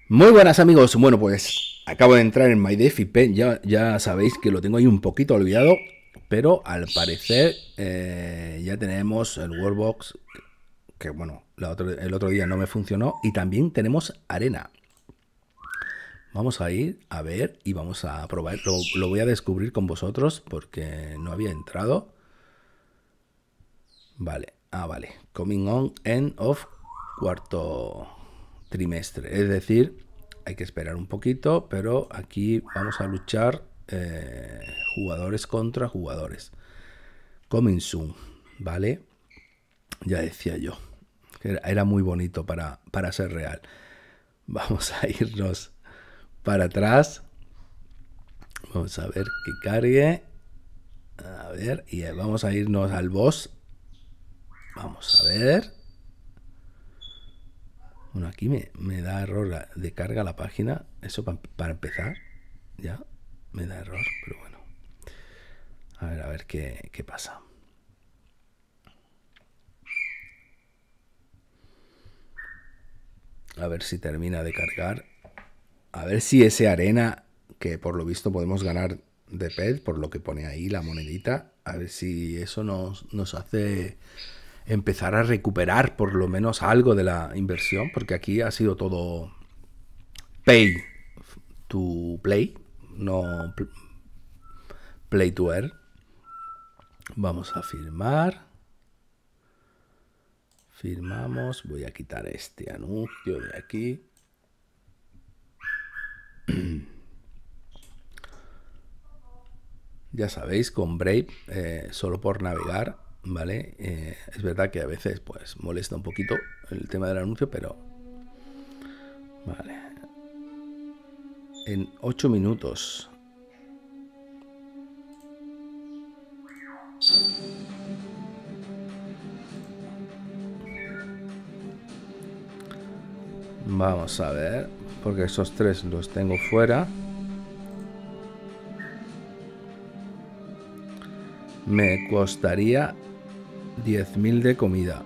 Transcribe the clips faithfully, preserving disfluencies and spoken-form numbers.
Muy buenas amigos, bueno pues acabo de entrar en MyDefiPen, ya, ya sabéis que lo tengo ahí un poquito olvidado, pero al parecer eh, ya tenemos el Workbox, que bueno, la otro, el otro día no me funcionó, y también tenemos arena. Vamos a ir a ver y vamos a probar, lo, lo voy a descubrir con vosotros porque no había entrado. Vale, ah vale, coming on end of cuarto trimestre, es decir, hay que esperar un poquito, pero aquí vamos a luchar eh, jugadores contra jugadores. Coming soon, ¿vale? Ya decía yo, que era, era muy bonito para, para ser real. Vamos a irnos para atrás. Vamos a ver que cargue. A ver, y vamos a irnos al boss. Vamos a ver. Bueno, aquí me, me da error de carga la página. Eso pa, para empezar. Ya, me da error, pero bueno. A ver, a ver qué, qué pasa. A ver si termina de cargar. A ver si ese arena, que por lo visto podemos ganar de pet, por lo que pone ahí la monedita. A ver si eso nos, nos hace empezar a recuperar por lo menos algo de la inversión. Porque aquí ha sido todo pay to play, no play to earn. Vamos a firmar. Firmamos. Voy a quitar este anuncio de aquí. Ya sabéis, con Brave, eh, solo por navegar, ¿vale? Eh, es verdad que a veces pues molesta un poquito el tema del anuncio, pero... Vale. En ocho minutos. Vamos a ver, porque esos tres los tengo fuera. Me costaría diez mil de comida.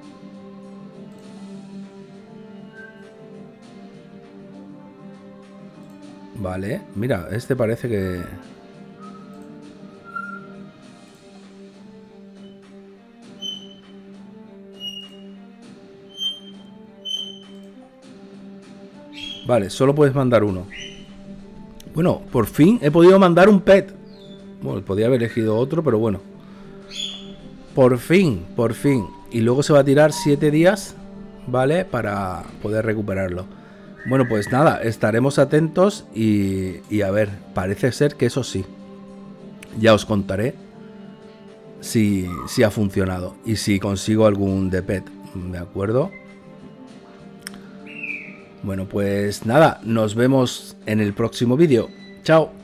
Vale, mira, este parece que... Vale, solo puedes mandar uno. Bueno, por fin he podido mandar un pet. Bueno, podía haber elegido otro, pero bueno. Por fin, por fin. Y luego se va a tirar siete días, ¿vale? Para poder recuperarlo. Bueno, pues nada, estaremos atentos y, y a ver, parece ser que eso sí. Ya os contaré si, si ha funcionado y si consigo algún de pet, ¿de acuerdo? Bueno, pues nada, nos vemos en el próximo vídeo. Chao.